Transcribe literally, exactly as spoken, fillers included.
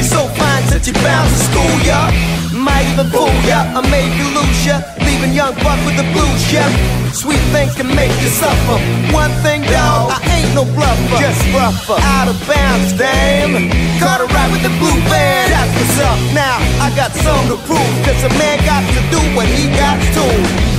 so fine that you're bound to school ya. Might even fool ya, or maybe lose ya, leaving young buck with the blues, yeah. Sweet things can make you suffer. One thing, dawg, I ain't no bluffer, just rougher. Out of bounds, damn. Caught a ride with the blue band, that's what's up. Now, I got something to prove, cause a man got to do what he got to.